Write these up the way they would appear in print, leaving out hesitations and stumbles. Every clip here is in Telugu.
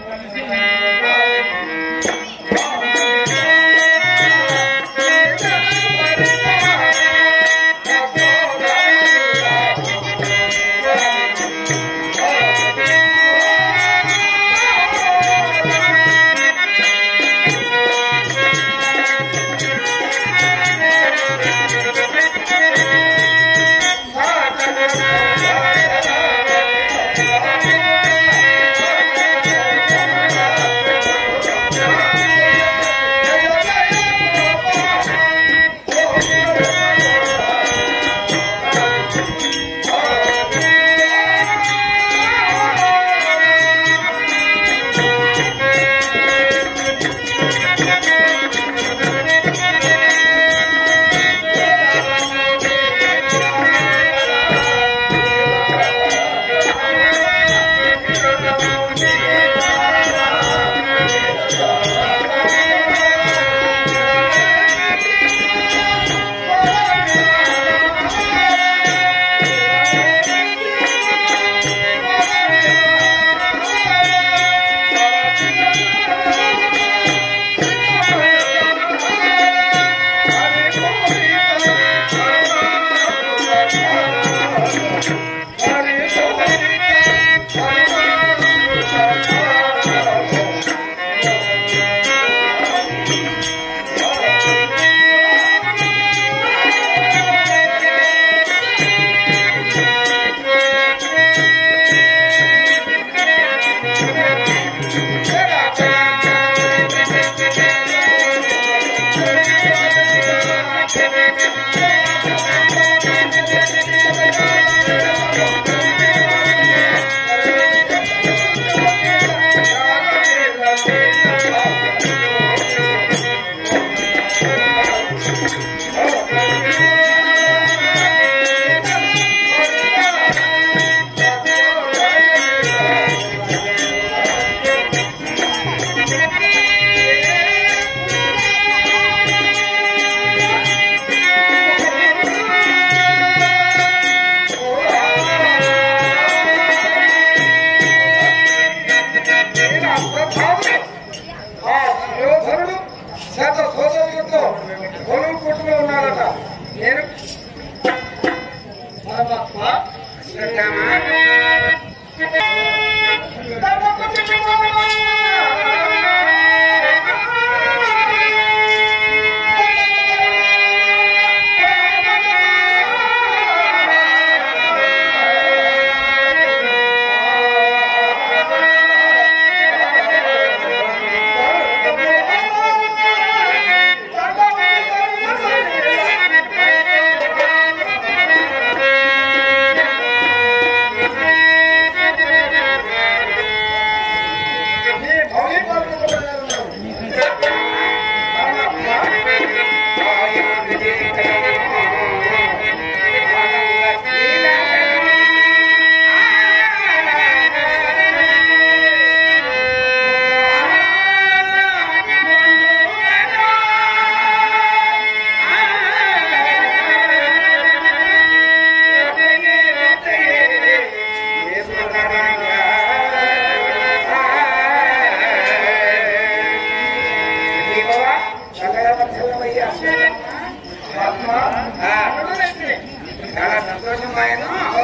చాలా సంతోషం ఆయన.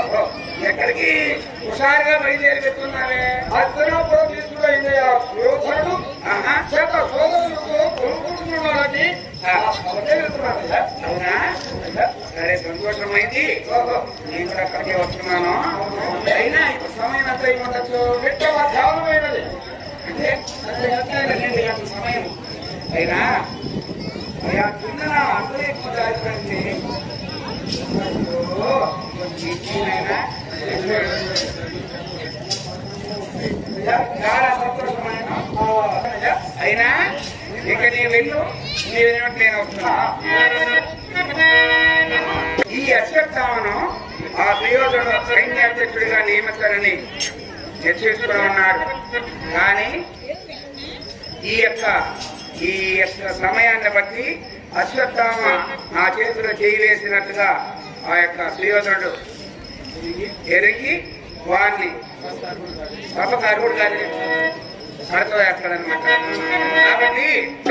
ఎక్కడికి హుషారుగా బయలుదేరి పెట్టుకున్నావే? హస్తనాపురం తీసుకుపోయిందయ్యా యోధుడు చేత సోదరులతో కొనుక్కుంటున్న వాళ్ళకి అవునా? సరే సంతోషమైంది. నేను కూడా అక్కడికే వస్తున్నాను. అయినా ఇప్పుడు సమయం అంతా ఇవ్వచ్చు. పెట్టవ ధ్యానమైనది అంటే 2 గంటల సమయం అయినా కింద అందరూ ఎక్కువ దాచిపెట్టి చాలా సంతోషమైన అయినా ఇక నీ వెళ్ళు. నేనేమిటి నేను వస్తున్నా. ఈ అశ్వత్థామను ఆ దుర్యోధనుడు సైన్యాధ్యక్షుడిగా నియమిస్తారని చర్చించుకుని ఉన్నాడు. కానీ ఈ యొక్క సమయాన్ని బట్టి అశ్వత్థామ నా చేతిలో చేయి వేసినట్టుగా ఆ యొక్క సుయోధనుడు ఎరిగి వారిని సభకు అర్హుడు కాదు మడత వేస్తాడనమాట. కాబట్టి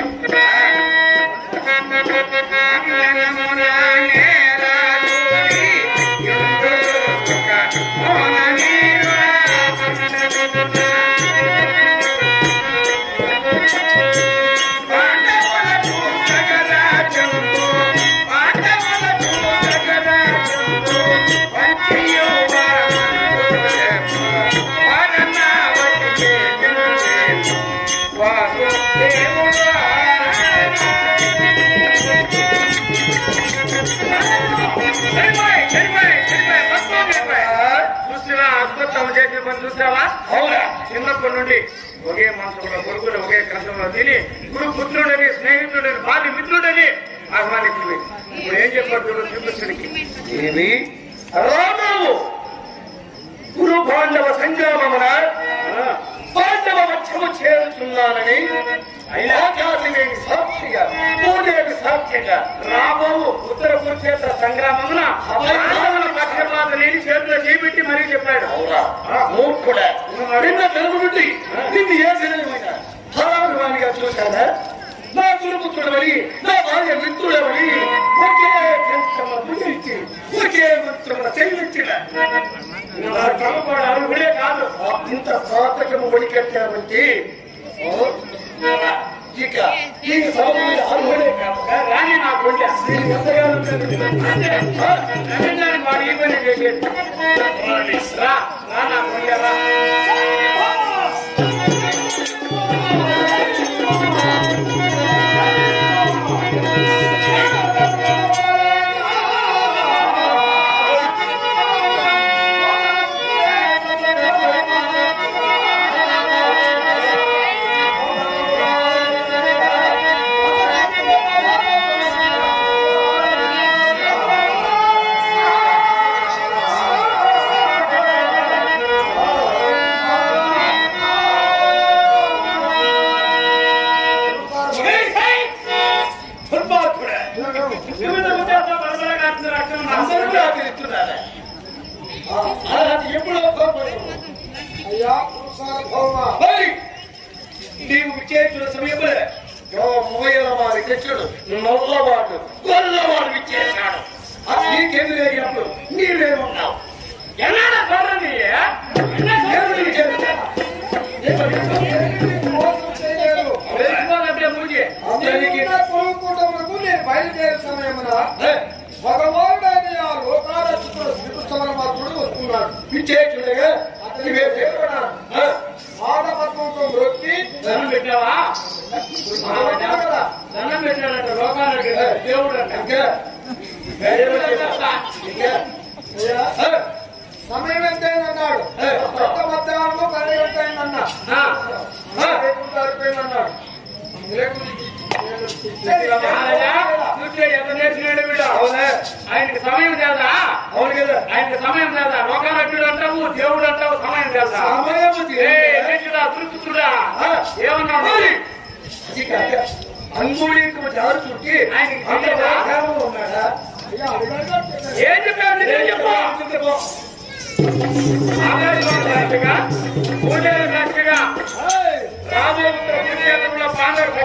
చూసావా? అవునా? చిన్నప్పటి నుండి ఒకే మనసులో కొడుకులు ఒకే కష్టంలో తిని ఇప్పుడు పుత్రుడని స్నేహితుడని బాల్య మిత్రుడని ఆహ్వానించింది. ఇప్పుడు ఏం చెప్పాడు చూడు శ్రీకృష్ణుడికి. ఏమి రామావు గురు పాండవ సంగ్రామమున పాండవ పక్షము చేరుతున్నానని ఆకాశమేమి సాక్షిగా భూదేవి సాక్షిగా రాబోవు ఉత్తర కురుక్షేత్ర సంగ్రామమున పాండవుల పక్షపాత లేని చేతిలో చేపెట్టి మరీ చెప్పాడు. మూర్ఖుడా, నిన్న తెలుగు నుండి నిన్ను ఏ విధమైన ఫలాభిమానిగా చూశాడా? నా గురుపుత్రుడవని నా భార్య మిత్రుడవని ఒకే ఇచ్చి ఒకే మిత్రుల చెల్లించిన అడుగుడే కాదు ఇంత పాతకము ఒడికట్టామంటే ఇక ఈ సభ మీద అర్హుడే కాదు రాని నా కొండ వాడు ఈ పని చేసేది. రా నా కొండ రా. నీవు విచ్చేసిన సమయంలో మోయల వారి కృష్ణుడు నల్లవాడు గొల్లవాడు విచ్చేశాడు. నీకెదురైనప్పుడు నీవేమన్నావు? ఎలాడా చూడండి బయలుదేరే సమయమున భగవానుడైన ఆ లోకారక్షకుడు శ్రీకృష్ణ మాత్రుడు వస్తున్నాడు. విచ్చేచుండగా నీవే చెప్పాడు ఆడపత్రంతో వృత్తి ధనం పెట్టావా? ధనం పెట్టాడంట లోకాలకి దేవుడు అంట. సమయం ఎంతైందన్నాడు. కొత్త మధ్యాహ్నం 12 గంటలైందన్నా సరిపోయిందన్నాడు. ఎంత నేర్చినాడు వీడు. ఆయనకి సమయం లేదా? అవును కదా, ఆయనకి సమయం లేదా? లోకాలక్ష్యుడు అంటావు, దేవుడు అంటావు, సమయం లేదా? దుర్పుత్రుడా ఏమన్నాడు? అంగుళీకు జారు చుట్టి ఆయనకి ఉన్నాడా? ఏం చెప్పాడు? చెప్పు. ఆకాశగా పూజల సాక్షిగా రాబోయే కురుక్షేత్రంలో పాండవులు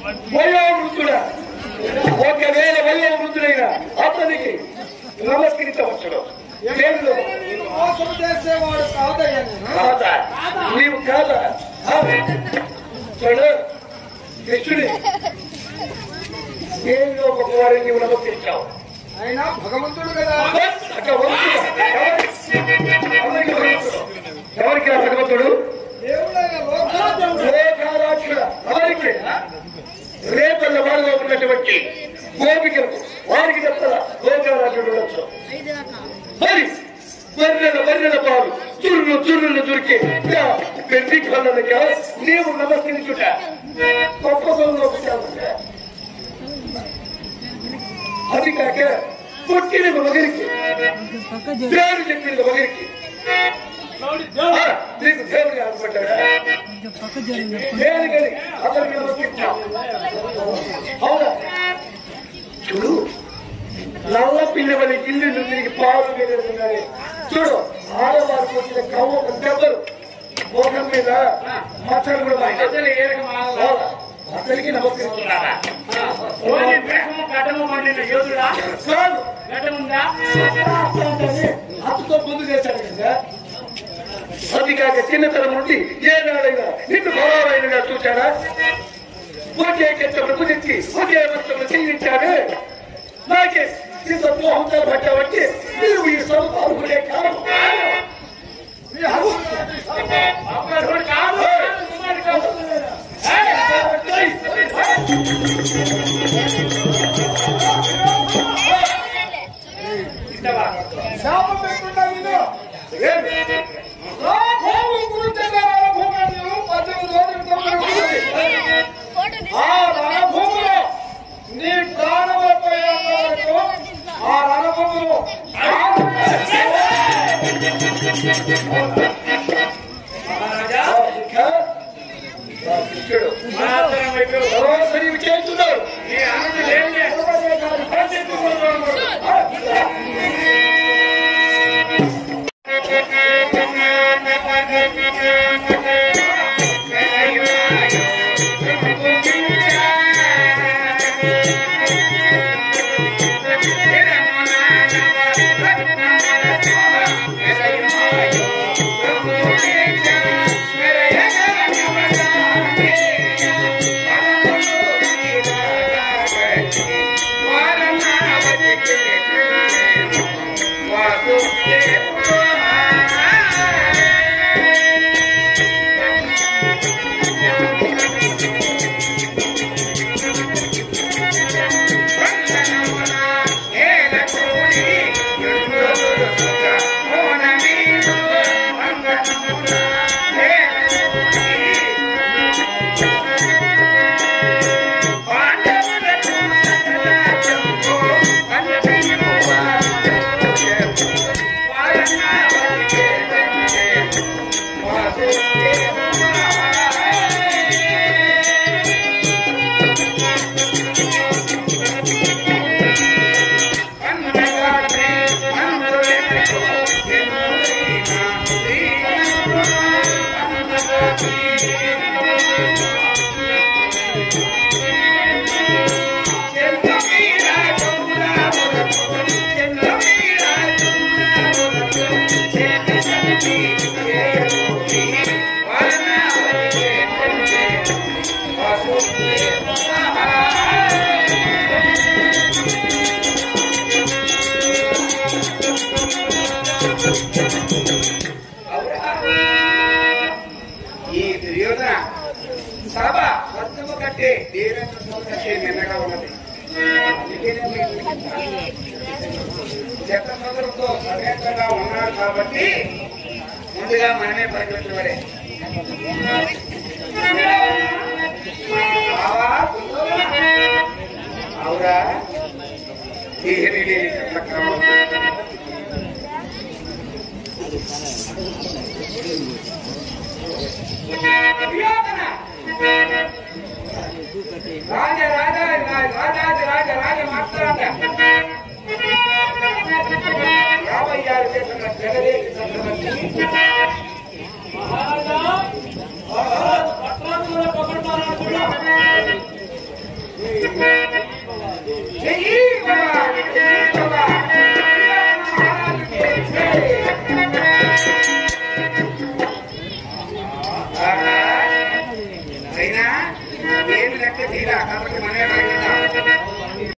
వయోవృద్ధుడా ఒకవేళ వయోవృద్ధుడైన అతనికి నమస్కరించవచ్చును. మోసం చేసేవాడు కాదయ్యా. కాదా నీవు కాదా? చూడు కృష్ణుడి దేవుడు ఒకవారిని నీవు నమస్కరించావు. ఆయన భగవంతుడు కదా. ఎవరికి భగవంతుడు? దేవుడైన లోకారాధ్యుడు. ఎవరికి? రేపల్ల వారిలో ఉన్నటువంటి గోపికలకు వారికి చెప్తారా లోకారాధ్యుడు ఉండొచ్చు. మరి వర్ణన పాలు చుర్రును దొరికి పెళ్లి కళ్ళగా నీవు నమస్కరించుట గొప్పలో అది కాక పుట్టిన మగరికి పేరు చెప్పిన మగరికి నీకు దేవుడిని అనుకుంటాడా? దేనికని అతనికి నమస్కరించావు. అవునా? చూడు నల్ల పిల్లవని ఇల్లు తిరిగి పాలు వేరేస్తున్నాయి. చూడు ఆడవారికి వచ్చిన కవ్వ దెబ్బలు మోహం మీద మచ్చలు కూడా అతనికి నమస్కరిస్తున్నారా? అతతో ముందు చేశాడు కదా. అది కాక చిన్నతనం నుండి ఏనాడైనా నిన్ను గౌరవైనగా చూశాడా? ఒకే కెచ్చప్పుడు తెచ్చి ఒకే వస్తువులు చెల్లించాడు. నాకే ఇంత మోహంగా పట్టావంటే మీరు ఈ సభ పాల్గొనే కాదు. శాపం పెట్టకుండా విను. గురించి 18 రోజుల ఆ రణభూమిలో నీ ప్రాణముల పోయేంత వరకు ఆ రణభూములు చేస్తున్నారు. ఈ దుర్యోధన సభ స్వచ్ఛము కట్టే దేవేంద్ర కట్టే నిన్నగా ఉన్నది. చక్రసంద్రంతో సమేతంగా ఉన్నాడు కాబట్టి ముందుగా మనమే పరిగెత్తబడే అవురా ఏమీ లేని చక్రక్రమం రాజ రాజ రాజాది రాజ రాజ మాట్లాడ 56 చేసిన జగదేవి చక్రవర్తి అయినా ఏమి లెక్క తీరా కాబట్టి మనమే